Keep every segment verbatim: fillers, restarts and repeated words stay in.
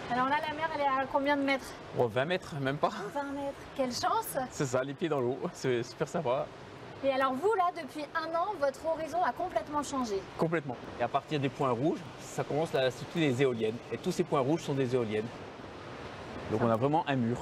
Alors là, la mer, elle est à combien de mètres? Oh, vingt mètres, même pas. vingt mètres. Quelle chance! C'est ça, les pieds dans l'eau, c'est super sympa. Et alors vous, là, depuis un an, votre horizon a complètement changé. Complètement. Et à partir des points rouges, ça commence à situer des éoliennes. Et tous ces points rouges sont des éoliennes. Donc on a vraiment un mur.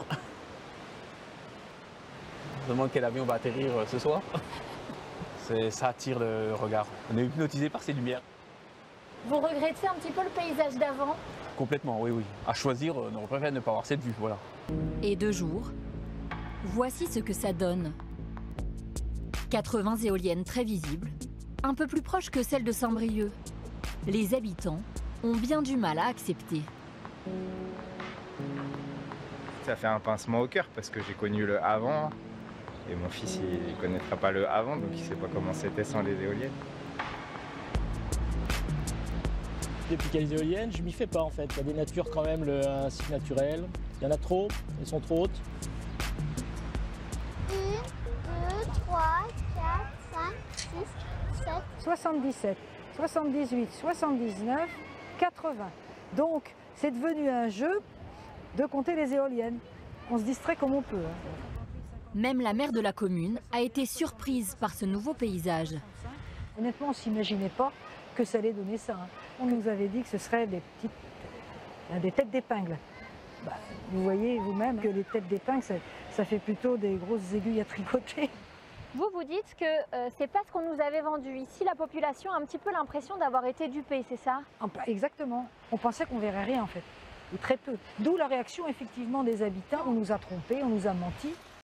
On se demande quel avion va atterrir ce soir. Ça attire le regard. On est hypnotisé par ces lumières. Vous regrettez un petit peu le paysage d'avant? Complètement, oui, oui. À choisir, on aurait préféré ne pas avoir cette vue, voilà. Et de jour, voici ce que ça donne. quatre-vingts éoliennes très visibles, un peu plus proches que celles de Saint-Brieuc. Les habitants ont bien du mal à accepter. Ça fait un pincement au cœur parce que j'ai connu le avant et mon fils il ne connaîtra pas le avant, donc il ne sait pas comment c'était sans les éoliennes. Depuis qu'il y a les éoliennes, je m'y fais pas en fait. Il y a des natures quand même, le, un site naturel. Il y en a trop, elles sont trop hautes. un, deux, trois, quatre, cinq, six, sept. soixante-dix-sept, soixante-dix-huit, soixante-dix-neuf, quatre-vingts. Donc c'est devenu un jeu de compter les éoliennes. On se distrait comme on peut. Hein. Même la maire de la commune a été surprise par ce nouveau paysage. Honnêtement, on ne s'imaginait pas que ça allait donner ça. Hein. On nous avait dit que ce serait des petites, des têtes d'épingle. Bah, vous voyez vous-même que les têtes d'épingle, ça, ça fait plutôt des grosses aiguilles à tricoter. Vous, vous dites que euh, c'est pas ce qu'on nous avait vendu. Ici, la population a un petit peu l'impression d'avoir été dupée, c'est ça? Exactement. On pensait qu'on verrait rien en fait, ou très peu. D'où la réaction effectivement des habitants. On nous a trompés, on nous a menti.